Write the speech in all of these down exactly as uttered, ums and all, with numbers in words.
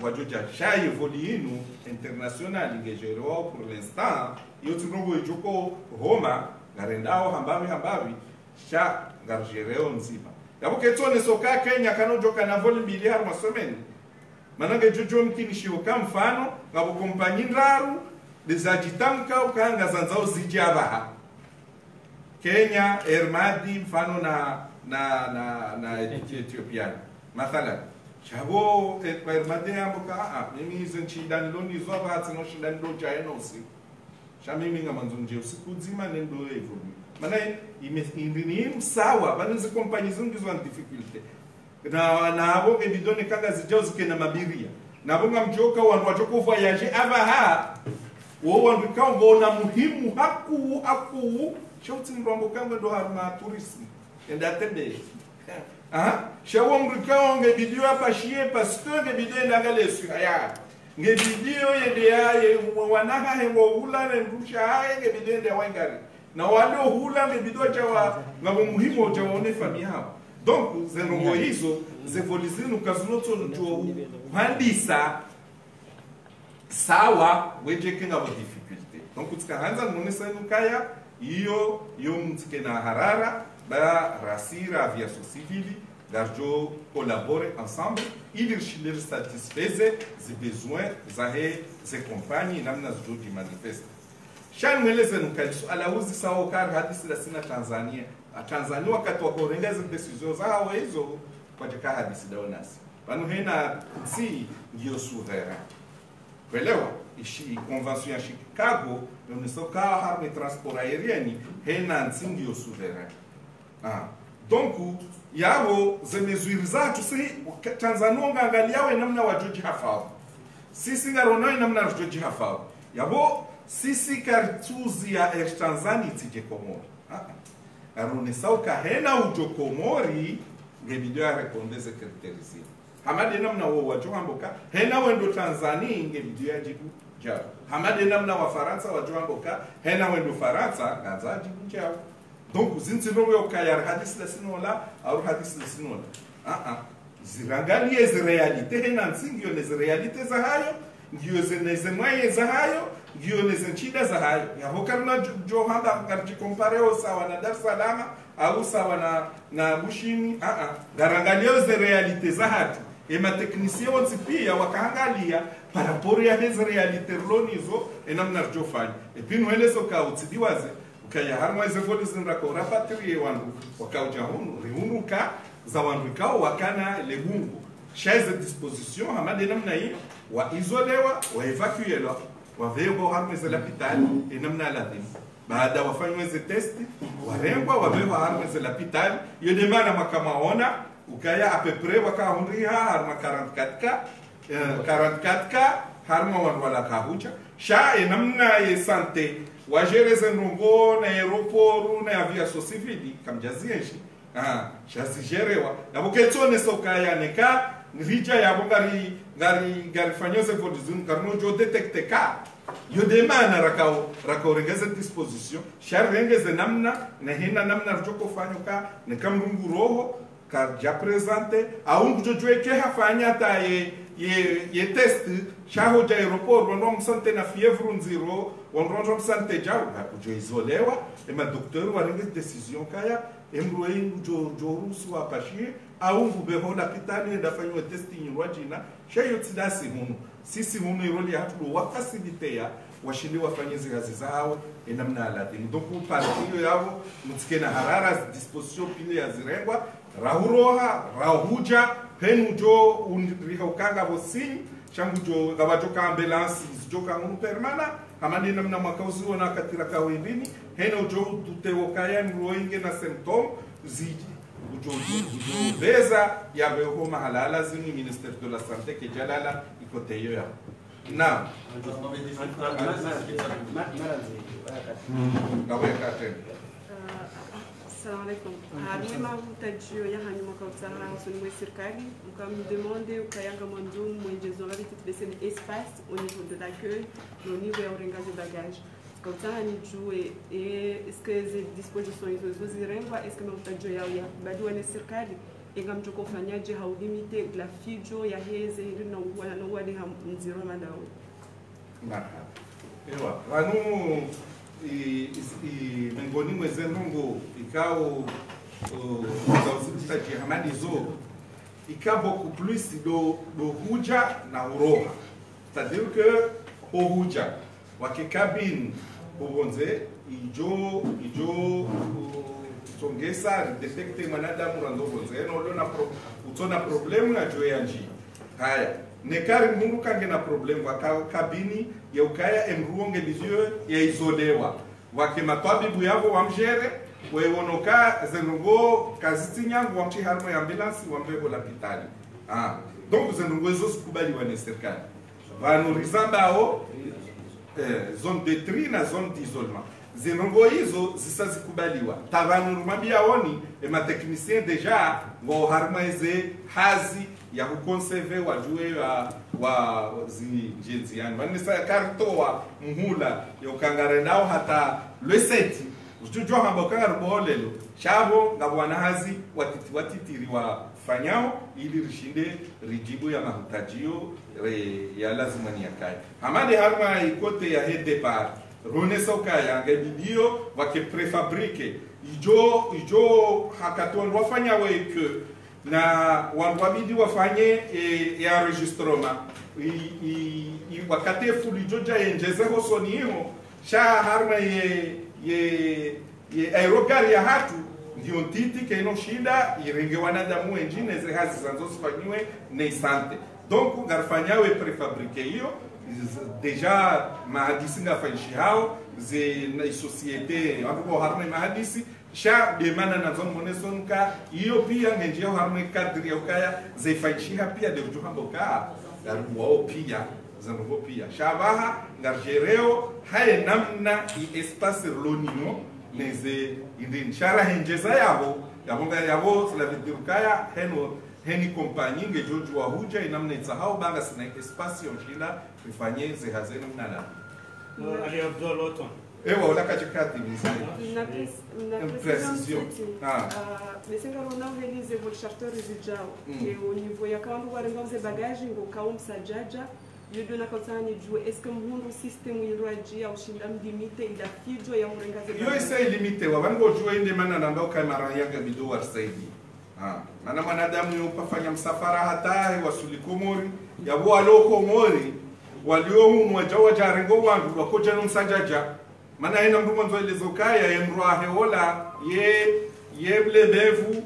wajoja chai volino international ingejero pour l'instant yo tunongo ijoko Roma garendao hambavi hambavi cha garjereo nzima yabo ketone soka Kenya kanojoka na voli mbili har masomeni manange jojo mkinishio kama mfano ngabo kompanyi ndaru dezajitamka ukanga zanzao zijabaha Kenya Ermadi mfano na na na na Ethiopia mathalan chabo Ermadi amboka ah mimi zenchidani loni zoba hatino shindani do jaeno usiku shamimi ngamanzunje usiku nzima nendo hivyo maana imesindini sawa banazi kompanyi zingi zo difficulty na na abo bidone kanga zijao zikena mabiria na bonga mjoka wandu wachoko voyage abaha wo wandu kango na muhimu haku haku shauti mrongo kango ndo harma tourism enda tende ah shawo mrikao nge bidio hapa shie pastor nge bidio ndangale suya nge bidio yende yaye wanaha hengo hula na ndusha haye nge bidio nde wangari na wale hula nge bidio chawa ngabo muhimu chawaone famia hao donc zenongo hizo zevolizinu kazunoto njo handisa sawa weje kinga bo difficulty donc utikaanza nonesa nukaya iyo yo mtike na harara ba rasira aviation civile garjo collabore ensemble ili les satisfaise les besoins zahe ze compagnie namna zo di manifeste shan mweleze nukalisu alauzi sawa kar hadisi la sina Tanzania a Tanzania wakati wa kuongeza decisions zao hizo kwa jika hadisi daonasi banu hena si ndio souverain kwelewa ishi convention ya Chicago ndio soka harme transport aérien hena ndio souverain ah donc yao ze mesures zatu si Tanzania ngaangalia we namna wajoji hafao sisi ngarono namna wajoji hafao yabo sisi kartuzi ya Air Tanzania tije Komori ah arone sauka hena ujokomori ngebidio ya rekondeze kriterizi hamade namna wo wajoamboka hena wendo Tanzania ngebidio ya jibu jao hamade namna wa Faransa wajoamboka hena wendo Faransa ngaza jibu jao donc zinzino yo kayar hadisi la sinola au hadisi la sinola ah ah zirangalie ze realite hena nsingio les realite za hayo ngio zeneze mwaye za hayo ngio neze nchida za hayo ya hokarna jo handa karji kompareo sawa na Dar es Salaam au sawa na na Bushini ah ah garangalio ze realite za hatu e ma technicien wonsi pia wakaangalia par rapport ya hizo realite lonizo enamna jo fanya e puis nwelezo ka utidiwaze ukaya harma ze vodi zinra ko rapatrie wandu wakauja hunu rihunuka za wandu kao wakana legungu chaise disposition hamade namna hiyo wa isolewa wa evacuewa wa vego harma za l'hôpital e namna lazima baada wafanywe ze test warengwa wa vego harma za l'hôpital yo demana makamaona ukaya a peu près wakahunria harma quarante-quatre ka quarante-quatre ka harma wala kahucha sha e namna ye santé wa gérer zenrongo na aeroport na aviation civile kamjazienshi ah shasi gerewa na boketone sokaya neka rija ya bongari ngari ngari fanyose vodizun karno jo detecte ka yo demana rakao rakao regeze disposition char regeze namna na hina namna joko fanyoka ne kamrungu roho kar ja presente aungu jojo ke hafanya ta ye ye ye test chaho ja aeroport wono msante na fievre nziro wono msante jao kujo isolewa e ma docteur wa regeze decision kaya emroei jo jo rusu apashie aungu beho la pitani da fanywa testing rwajina shayo tidasi hunu sisi hunu iroli hatu wa facilitea washindi wafanye zikazi zao enamna aladini donc partiyo yao mutsikena harara disposition pile ya zirengwa rahuroha rahuja henu jo unriha ukanga bosin changu jo gabajoka ambulance joka hunu permana hamani namna makauzi wana katira kawindini henu jo tutewokaya nroinge na symptôme ziji ujo ujo beza ya beho mahalala zini ministère de la santé ke jalala ikoteyo ya na Assalamu alaikum. Mimi mahutajio ya hanyuma kwa utara usoni mwa serikali mkamdemande ukayanga mwanzo mwenjezo la vitu beseni espace au niveau de l'accueil au niveau ya urengage de bagage. Kwa utara ni jue et est-ce que les dispositions hizo zirengwa est-ce que mahutajio yao ya bado ni serikali inga mjoko fanyaje haulimite la fijo ya heze ili na uwa na uwa de mziro madao. Marhaba. Ewa, wanu i i mengoni mweze nongo ikao za uzitaji hamadi zo ika beaucoup plus do do huja na uroha. C'est-à-dire que au huja wakikabin ubonze ijo ijo songesa detecte mwanadamu rando bonze no leo na pro utona problemu na joya nji haya nekari mungu kange na problemu waka kabini ya ukaya emruonge lizio ya izolewa wakimatwa bibu yavo wamjere wewonoka zenungo kaziti nyangu wamchi harmo ya ambulance wambego la pitali ah donc zenungo ezo sikubali wane serikali vanorizamba ao eh, zone de tri na zone d'isolement zenongo hizo zisazikubaliwa tavanurumabia oni ema technicien deja ngo harmaize hazi ya kukonserve wajue wa wa zinjenzi yani wanisa kartoa muhula ya ukangare nao hata le seti ujujua hamba ukangare boolelo chabo ngabwana hazi watiti watitiri wa fanyao ili rishinde rijibu ya mahutajio ya lazima ni yakai hamade harma ikote ya head depart Ronesa ukaya ngebidio wake prefabrike ijo ijo hakaton wafanya weke na wanwabidi wafanye e, ya enregistrement i, i, i wakati fulijoja yenjeze hosoniho sha harma ye ye ye aerogar ya hatu ndio titi keno shida irenge wanadamu engine ze hazi zanzo sifanywe ne sante donc garfanyawe prefabrike hiyo deja mahadisi nga fanshi hao ze na societe ambapo harme mahadisi sha demana na zon monesonka hiyo pia ngenjia harme kadri ya ukaya ze fanshi pia de ujuhambo ka garbuo pia zango pia shabaha ngarjereo haye namna i espace lonino neze indin shara henjeza yabo yabonga yabo cela veut dire kaya heno heni kompanyi ngejoju wa huja inamna itsahau banga sina espace yonshila rifanye ze hazenu nana Ali Abdul Oton ewa wala kachikati mzee Na une précision ah mais senga rona réaliser vol charter résultat et au niveau ya quand on va ze bagage ngo kaum sajaja yudo na kotani juu est-ce que mundo system yiraji au shinda limite ida fijo ya murenga ze yo ise limite wa bango juu inde mana namba kamera yanga bido warsaidi ah mana mwanadamu yopafanya msafara hata wasuli komori yabo aloko mori walio mmoja wa jarengo wangu wakoja no msajaja mana ina mrumo nzo elezo kaya yemrwa heola ye yeble bevu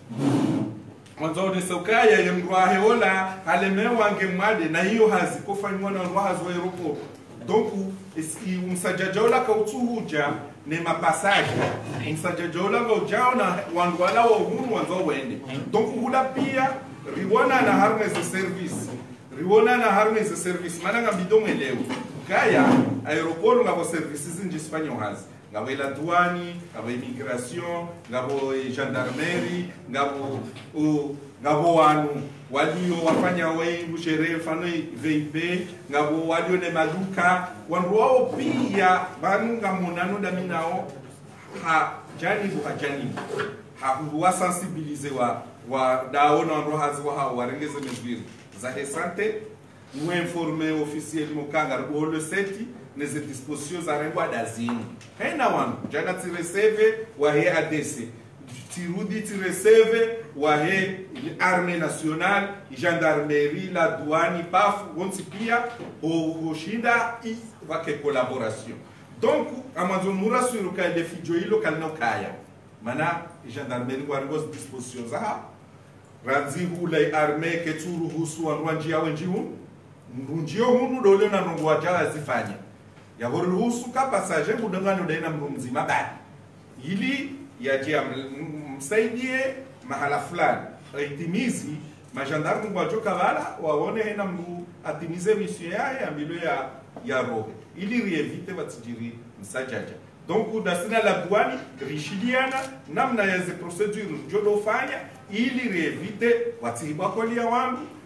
mwanzo de sokaya yemrwa heola aleme wange mwade na hiyo hazi kofanywa na rwa hazo Europe donc isi msajaja ola kautuhuja ne mapassage msajaja ola ngojao na wangu wala wa uhuru wanzo wende donc hula pia riwana na harness service riwana na harness service mana ngambido mwelewe kaya aeroport ngabo services nje Espanya hazi ngabo la douane ngabo immigration ngabo gendarmerie ngabo o ngabo wanu walio wafanya wengu sherehe fano V I P ngabo walio ne maduka wandu wao pia banu ngamonano daminao ha janibu ha janibu ha huwa sensibiliser wa wa daona ndo hazi wa warengeze mesure za santé nous informer officiellement kanga le seti les dispositions za rengwa dazini haina wan jana ti receive wa he A D C tirudi ti receive wa he armée nationale gendarmerie la douane paf wonsi pia o shinda i va que collaboration donc amazon mura sur ka de fijoilo kalno kaya mana gendarmerie wa rengos dispositions za ranzi hula armée ke turu husu wanji ya wenjiu mrunjio hunu dole na nungu wajawa zifanya ya huruhusu ka passager mudangano daina mrumzima badi ili yaje msaidie mahala fulani aitimizi majandarmu wajoka wala waone hena mru atimize mission yake ambilo ya ya roho ili rievite watijiri msajaja donc dasina la douane richiliana namna ya ze procedure jodo fanya ili rievite watibwa kolia wangu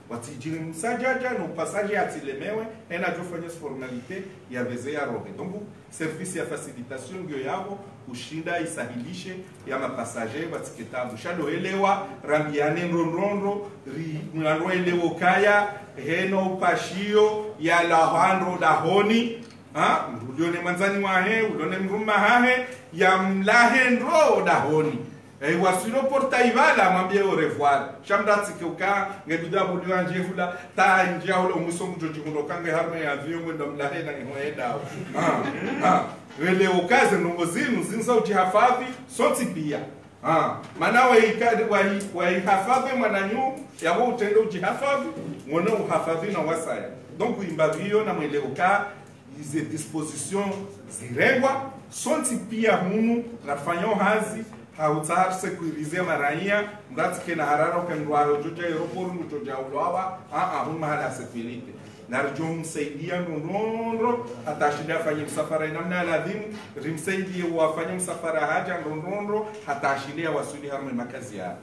watijiri msajaja no passage atilemewe ena jofanya formalite ya veze ya rohe. Donc service ya facilitation ndio yao kushinda isahilishe ya mapasager watiketabu shado elewa rambiane nronronro ri mwanro elewo kaya heno pashio ya lahandro dahoni ha ulione manzani wahe ulione mruma hahe ya mlahendro dahoni. Et wasilo porta ivala mwambie au revoir. Shamdati keuka ngeduda bodi anje fula ta njia ule umusomu joji kundokange harme ya avion ndo mlahe na ngoenda. Ah ah. Wele okaze nongo zinu zinza ujihafadhi soti pia. Ah manawe ikadi wa wa ihafadhi mwananyu yabo utendo ujihafadhi mwana uhafadhi na wasaya. Donc imbavio na mwele oka ize disposition zirengwa soti pia hunu na fanyo hazi hautar sekurize maraia mrati kena hararo kendwaro joja aeroport mutoja ulwawa a a hun mahala security narjo msaidia ndondro atashida afanye msafara namna lazim rimsaidie wafanye msafara haja ndondro atashida wasuli harme makazi ya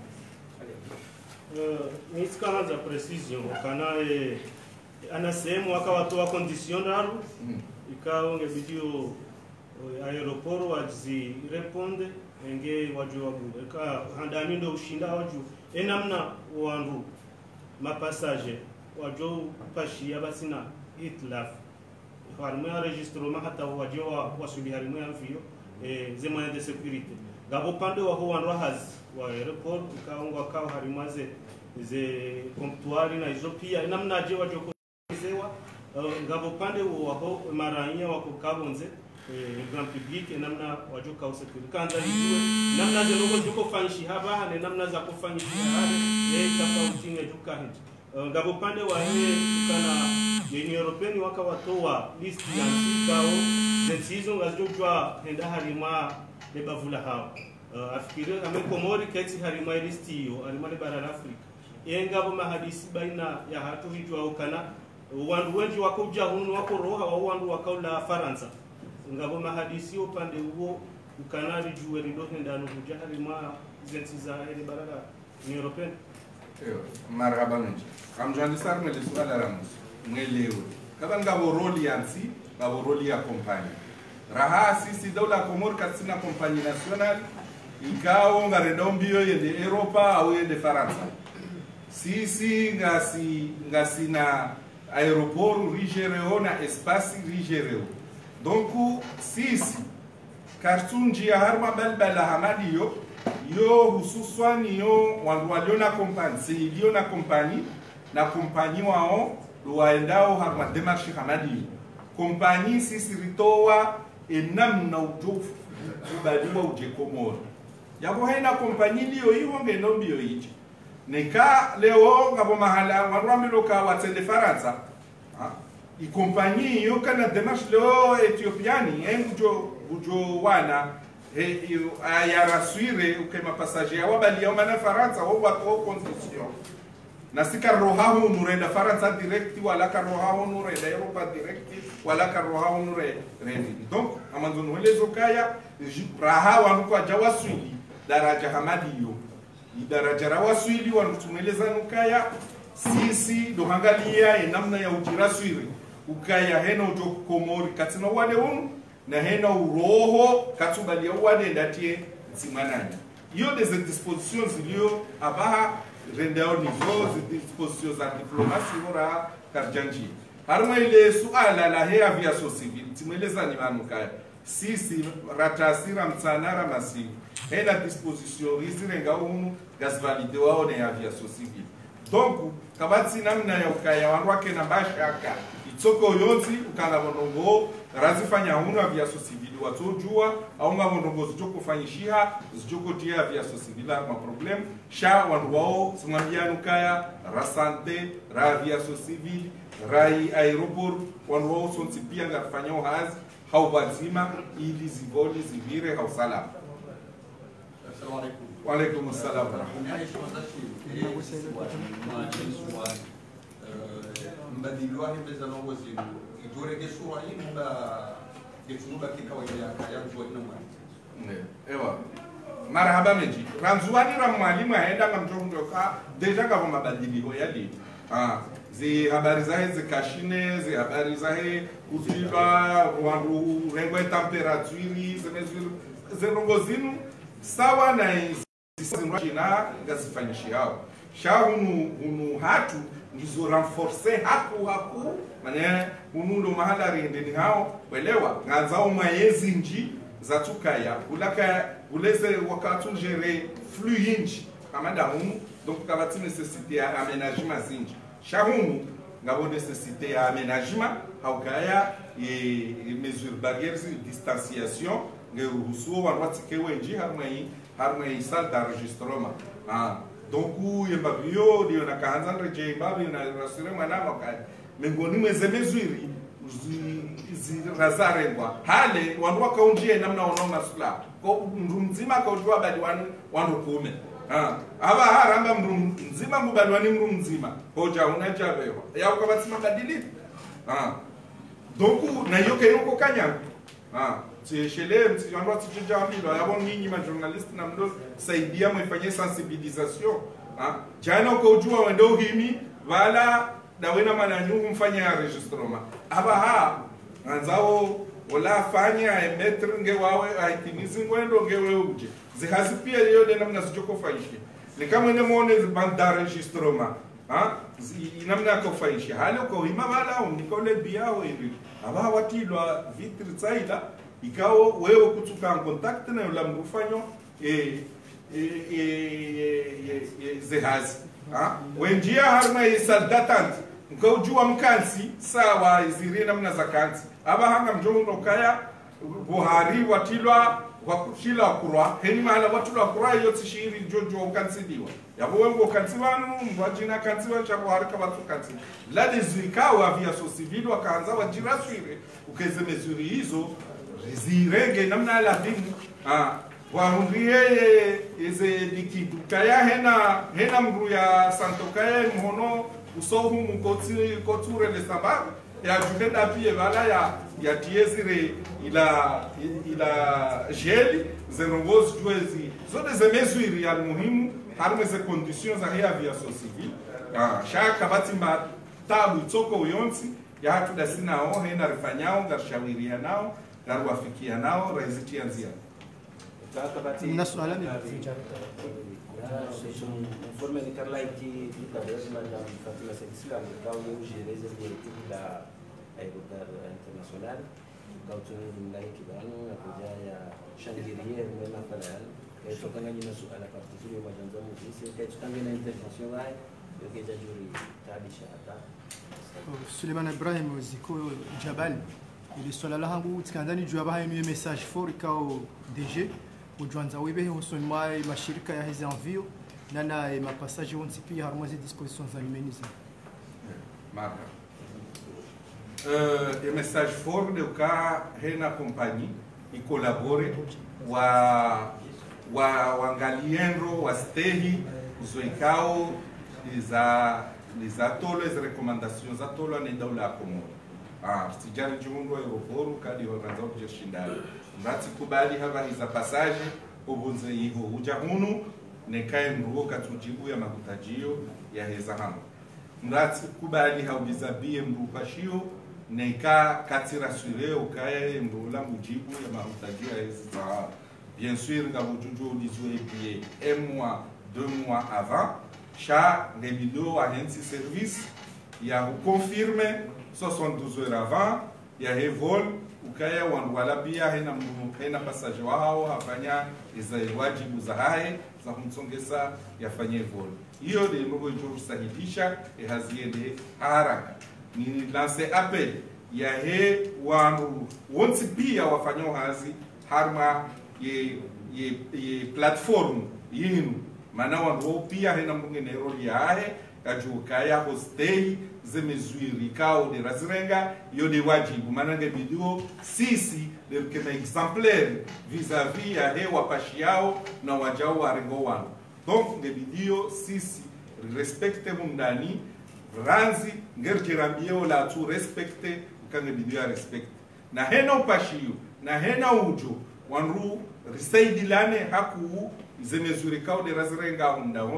uh, nisikanaza precision kana e, ana sehemu akawatoa condition daru mm. Ikawa ngebidio aeroport wazi responde enge waju wabu eka handani ndo ushinda waju enamna wandu mapassage waju pashi abasina itlaf harma registrement hata waju wasuli harma yavio e zema de sécurité gabo pande wa ho wandu haz wa airport kaungwa kao harimaze ze comptoir na hizo pia enamna je waju kuzewa gabo pande wa ho maranya wako kabonze grand public namna wajuka usekuri kanda lijue namna zenogo juko fanshi haba ne namna za kufanyishi hale ye tofauti ne juka hindi ngabo pande wa hiye kana Union European waka watoa list ya sikao zesizo ngazojwa henda harima le bavula hao afikiri amekomori keti harima list hiyo harima le bara la Afrika engabo mahadisi baina ya hatu hijwa kana wandu wengi wako jahunu wako roha wa wandu wakaula Faransa ngabo mahadisi upande huo ukanari juwe rido ndano kujahari ma zensi za ile baraka ni European. Eyo marhaba nje kamjani sar mele swala ramus mwelewe kaba ngabo roli yansi ngabo roli ya kompani raha sisi dola Komor katsina kompani national ikao ngaredombio yende Europa au yende Faransa sisi ngasi ngasi na aeroport rigereo na espace rigereo. Donc sisi kartunji ya harma balbala hamadi yo yo hususwani yo walio na kompani seilio na kompani na kompani wao waendao harma demarche hamadi kompani sisi ritowa enam na ujofu kubaliwa uje Komoro yabo haina kompani liyo hiyo ngendo mbio hichi neka leo ngabo mahala warwamilo ka watende Faransa ha i compagnie yo kana demarche leo Ethiopiani engujo ujo wana e ya rassuire ukema passager wabali ya mana Faransa wo wako condition na sika rohaho nurenda Faransa direct wala ka rohaho nurenda Europa direct wala ka rohaho nurenda donc amanzo nwelezo kaya raha wanko ajawaswili daraja hamadiyo idaraja rawaswili wanutumeleza nukaya sisi dohangalia namna ya ujiraswiri ukaya hena ujo Komori katina wade unu na hena uroho katubalia wade ndatie nsimananya iyo des dispositions zilio abaha rendao nizo zi dispositions za diplomasi hora karjanji harma ile suala la hea via so civil timeleza ni manukaya sisi ratasira mtsanara masivu hena disposition rizirenga unu gas valide wao na aviation civile. Donc kabati namna ya ukaya wanwake na bashaka itsoko yonzi ukana bonongo razifanya hunu aviation civile watojua au nga bonongo zijoko fanyishiha zijoko tia aviation civile ma problem sha wanwao simwambia ukaya rasante ra aviation civile rai aeroport wanwao sonti pia ngafanya hazi haubazima ili zivoli zivire hausalama. Assalamu alaikum. Wa alaikum assalam wa rahmatullahi. Mbadilwa hembeza nongo zidu idore gesura imba gesunuba kikawaida ya mjua ina mwalimu. Ewa marhaba meji ramzuani ram mwalimu aenda ngamjondoka deja ngabo mabadiliko yali ah zi habari zahe zikashine zi habari zahe kuzilwa wandu rengwe temperature zemezuru zenongo zinu sawa na zina ngazifanyishi yao sha hunu hunu hatu ngizo renforcer haku haku mane hunu ndo mahala riendeni hao welewa ngazao mayezi nji za tukaya ulaka uleze wakatu gérer flux inji kamanda hunu donc kabati nécessité ya aménagement zinji sha hunu ngabo nécessité ya aménagement haukaya et mesures barrières distanciation ngeruhusu wanwati kewenji harmai harmai salle d'enregistrement ah donc yembabio ndio nakaanza nreje mbabi na rasire mwana makali mengoni mweze mezwiri zirazarengwa hale wandu wakaunjie namna unaona sula ko mndu mzima kaujua bali wan wandu kume ah aba haramba mndu mzima mbali wani mndu mzima hoja unajabewa ya ukabatima badili ah donc na yoke yoko kanya ah Chele mtijandwa tijamilo yabo nyinyi ma journalist na mdo saidia mfanye sensibilisation ah jana ukojua wendo himi wala dawena mananyu mfanya enregistrement aba ha anzao wala fanya emetre nge wawe aitimizi ngwendo ngewe uje zihazipia leo de namna sijoko faishi ni kama ene muone banda enregistrement ah inamna ko faishi hali uko hima wala unikole biao hivi aba watilwa vitre tsaila ikawo wewe kutuka en contact na yule mfanyo e e e zehazi ah wenjia harma isaldatant ngojua mkansi sawa iziri namna za kansi aba hanga mjongo kaya buhari watilwa wakushila kurwa heni mahala watulwa kurwa yote shiri jojo ukansidiwa yabo wengo kansiwanu mbajina kansiwa cha buhari ka watu kansi la dizikawa via so civil wakaanza wajiraswire ukeze mezuri hizo zirenge namna la dini ah waundie eze dikidu kaya hena hena mru ya santo kaya mhono usohu mukoti koture le sababu ya jukenda pia wala ya ya tiezire ila ila gel zenongos juezi zote ze mesures ya muhimu harme ze conditions za ya via civil ah shaka batimba tabu tsoko uyonsi ya hatu dasina o hena rifanyao ngarshawiria nao garwafikia nao raiziti anzia na swala ni informe ni karla iki tukadesma na Fatima Sekisila kwa ujereze ya aeroport international kwa utulivu ndani kibano na kuja ya shangirier mema pala kwa tokana na swala partizio wa Tanzania sisi kwa tukanga na intervention hai yokeja juri tabisha hata Suleiman Ibrahim ziko Jabal ili swala la hangu tikandani juu abaha ni message fort kao D G ujuanza webe husoni mai mashirika ya hizi envio na na mapassage onsi pia harmoise dispositions za limeniza marca euh e message fort de ka hena compagnie i collabore wa wa wangalienro wa stehi uzoikao za za tolo za recommendations za tolo ni daula komo ah sijari jimundo aeroporu kadi wakanza kujishindana mrati kubali hava hiza passage ubunze hivo uja hunu nekae mruo katujibu ya makutajio ya heza hamu mrati kubali haubizabie mrupashio neka katira sure ukae mrula mujibu ya makutajio ya heza bien sûr ngabujuju lizwe pie un mois deux mois avant cha rebido agency service ya confirme soixante-douze heures avant ya hevol ukaya wandu wala pia hena hena passage wao hafanya iza wajibu za hae za kumsongeza yafanye hevol hiyo ndio mambo sahihisha haziende haraka ni lance appel ya he wandu wonsi pia wafanyao hazi harma ye ye, ye platform yinu maana wandu pia hena mwingine roli ya hae kajukaya hostei zemezwiri kao de razirenga yo de wajibu maana ngebidio sisi de kema exemplaire vis-à-vis ya hewa pashiao na wajao warengo wanu donc ngebidio sisi respecte mundani ranzi ngerjerambio la tu respecte kangebidio ya respect na hena upashio na hena ujo wanru risaidilane haku zemezwiri kao de razirenga undaoni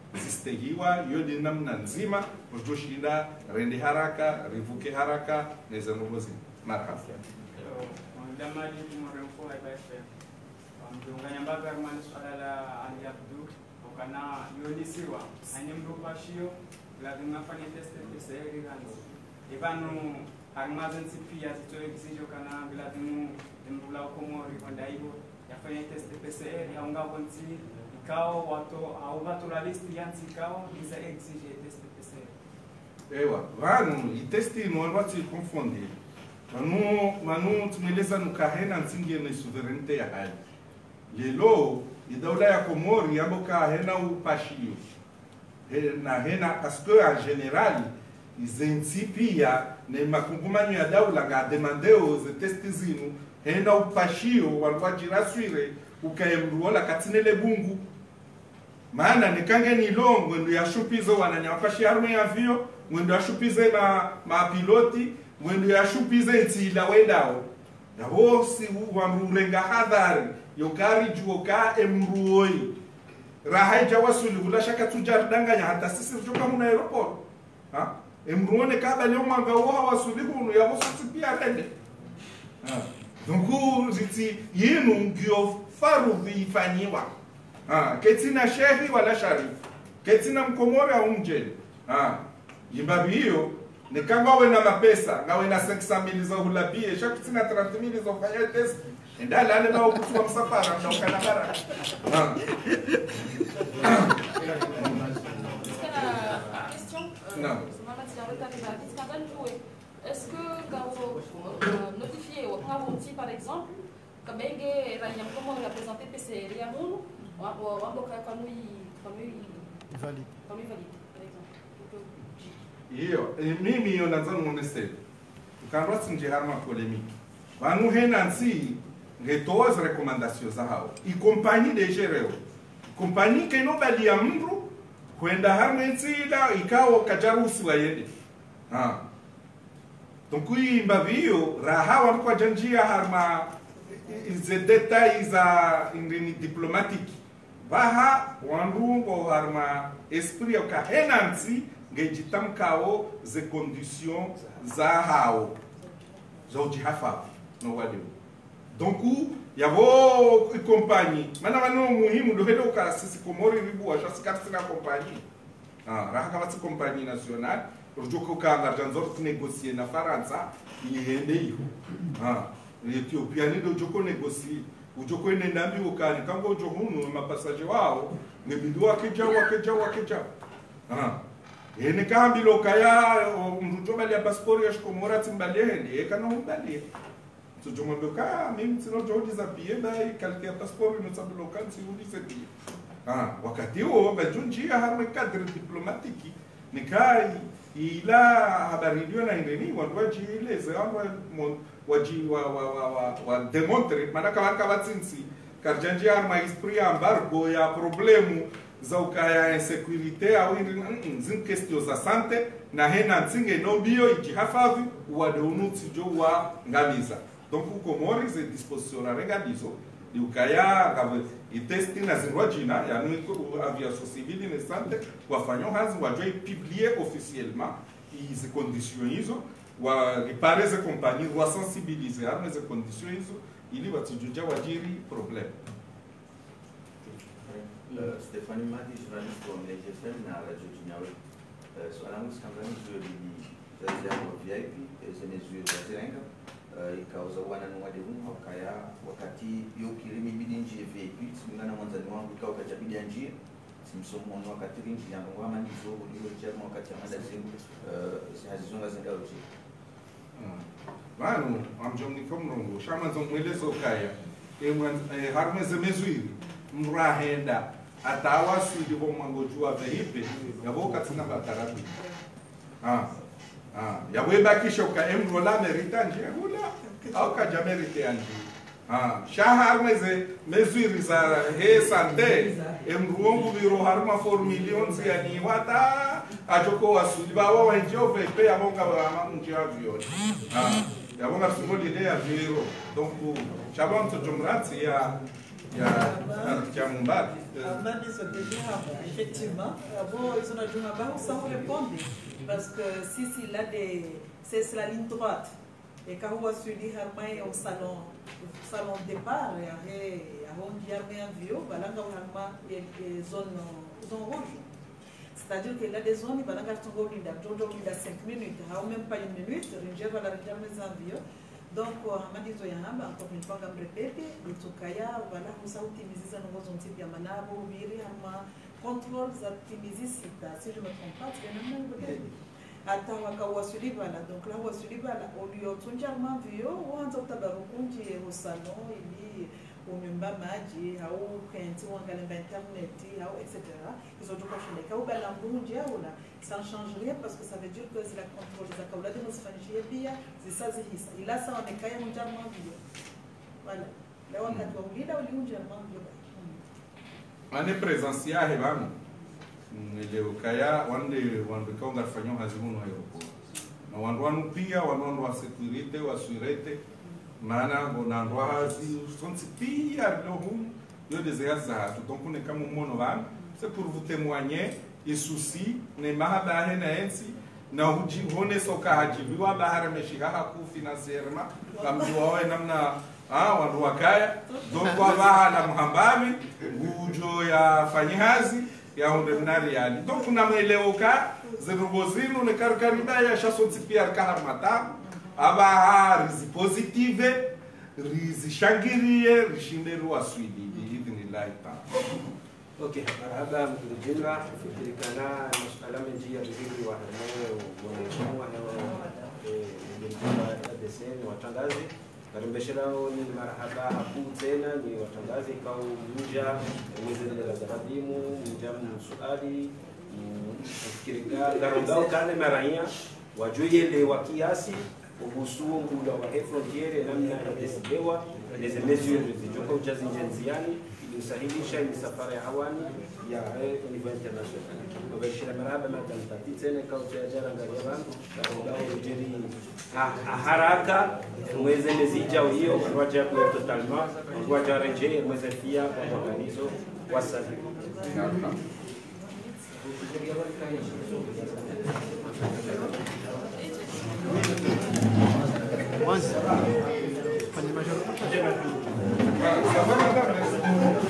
zistegiwa hiyo ni namna nzima kujoshinda rende haraka rivuke haraka neza ngozi marhaba Damali tumorempo aibafe mjonganya mbaga mwana swala la aliabdu okana yonisiwa anyemrupashio lazima afanye test P C R ganzo ibanu armazen sipia zito exijo kana lazima mbula komori kwenda hivyo yafanye test P C R yaunga konti ikao watu au naturalist yansi ikao isa exige test P C R ewa vanu itesti no watu confonde manu manu tumeleza nukahena nsingie na souverainete ya hali lelo idaula ya Komori yambo kahena upashio na hena parce que en général izentsipia ne makungumanyo ya daula nga demandeo ze testi zinu hena upashio walwajiraswire ukayemruola katinele bungu maana nikange ni longo ndo yashupizo wananyapashi arme ya vio mwendo yashupize ma mapiloti mwendo yashupize ntila wedao yabo si wamrurenga hadhari yokari juoka emruoi rahaija wasuli kula shaka tujardanganya hata sisi tujoka muna aeroport ha emruone kaba leo manga wa wasuli kunu yabo sisi pia rende ha donc ziti yenu ngio faru vifanyiwa ha ketina shehi wala sharif ketina mkomori au mjeli ha yimbabi hiyo ni kama we na mapesa ngawe na cinq cent mille za hulabie shaki tina trente mille za fanya test ndala ale na ukutua msafara na ukana bara ah non est-ce que quand vous euh, notifiez au Karonti par exemple comme enge ranya comment représenter P C R ya munu wa wa boka kama kama valide kama valide par exemple hiyo mimi hiyo nadhani muonesele tukanwa sinje harma polémique vanu hena nsi ngetoza recommandation za hao i compagnie de gereo compagnie ke no bali ya mru kwenda harma nsila ikao kajarusi wayende ah donc hii mbavio raha walikuwa janjia harma ze details za indini diplomatique baha wanrungo harma esprit ka henansi ngejitamkao ze conditions za hao za ujihafa no wadu donc yavo compagnie mana mano muhimu do hedo ka sisi Komori ribu wa chasi katina compagnie ah raha kama si compagnie nationale rujoko ka ngarjanzor négocier na Faransa ihende hiyo ah Ethiopia ni do joko négocier ujoko ene nambi ukani kango johunu mapasaje wao ngebidwa keja wakeja wakeja ah ene kambi lokaya mrujo bali ya passport ya Komora timbali hende ekana mbali tujombe ka mimi sino jodi za pie bai kalkia passport no sabu local si uli sepi ah wakati huo bajunjia harme cadre diplomatique nikai ila habari ndio na indeni wandwaji ile zanwa waji wa wa wa wa, wa demontre manaka wanka batsinsi karjanji arma esprit embargo ya problemu za ukaya insécurité au zin question za santé na hena nsinge no bio ijihafavi wa deunutsi jo wa ngamiza donc Komori ze disposition la regalizo di ukaya ngave itesti na zinwajina ya nuko aviation civile ne santé wafanya hazi wajoi publier officiellement hizi conditions hizo wa ripare ze compagnie wa sensibiliser arme ze conditions hizo ili watujuja wajiri problem. Stefani Madi, journaliste wa Mlege F M na Radio Jinyawe. Swala langu sikambani zuyo bidi zazi yangu V I P, zene zuyo za zirenga. Ikauza wana nwade umu wakaya wakati yo kilimi bidi nji V I P, simungana mwanzani wangu ikaw kachabidi ya njia. Simsomu mwanu wakati rinji yangu wama nizo uliyo chama wakati ya mada zingu hazizunga zinga uchi. Manu, amjomni komrongo, shama zomwelezo kaya. Harme zemezuiri, mrahenda. Atawasi dibo mangojua vehipe yabo katina batarabi ah ah yabo bakisha ka emro la merita nje hula au ka jamerite anje ah shahar meze mezuri za he sante emruongu biro harma four millions ya ni wata ajoko wasuli bawo wenjo vepe yabonga ba nje avio ah yabonga sumoli de aviro donc chabon to jumrati ya ya ya Mumbari. Amani Soteji Haba, effectivement. Bon, ils ont ajouté Haba sans répondre. Parce que si c'est là, c'est la ligne droite. Et quand on suit Harmay au salon, salon de départ, il y a un vieux, voilà, il y a des zones rouges. C'est-à-dire qu'il y a des zones, il y a des cinq minutes, ou même pas une minute, il va la regarder les envieux. Donc, Hamadi Zoyahamba, encore une fois, comme répété, le Tukaya, voilà, vous savez, optimiser nos outils, il y a Manabo, Biri, Hama, contrôle, optimiser, si je ne me trompe pas, c'est un même hata wakawasulivala donc la wasulivala uliotunjama vio wanza utabarukunji salon ili umemba maji au kenti wangalemba internet au et cetera ils ont tout changé quand bala mbunji au là ça ne change rien parce que ça veut dire que c'est la contrôle za kaula de msifanyishie pia zisazi hisa ila sawa nekaya munjama vio voilà la wakati wa ulida uliunjama vio ane presenciar hebamo leo kaya wande wande kaunga fanyo hazimuno aeroport na wandu pia wanondo wa security wa surete maana bonando hazi sonsi pia lohum yo deseja donc on est comme mono van c'est pour vous témoigner et souci ne mahaba hena ensi na uji hone soka haji biwa bahara meshiga haku financièrement kamjua namna ah wandu wakaya donc wa bahala mhambami ujo ya fanyazi ya onde mnariali donc unamweleoka zerubozino ne karkariba ya shasonti pia kaharmata aba rizi positive rizi shangirie rishinderu aswidi biidhnillah ta'ala. Okay, marhaba mkurujinga fikirikana masuala mengi ya vizuri wa hanao mwanachama eh ndio deseni watangazi karembesherao ni marhaba hapo tena ni watangazi kwa mja mwezi wa Ramadhani mja msuali fikirika garondao kale maranya wajue le wa kiasi ubusuo mbula wa frontiere namna ya desidewa les mesures zijoko ujazi njenziani ilisahilisha misafara ya hawani ya niveau international kubashira maraba madam tatitene kauti ya jara ngariban garondao ujeri haraka mweze mezija hiyo waja kwa totalement waja reje mweze pia kwa organizo kwa sasa Once. Fanya major. Sawa,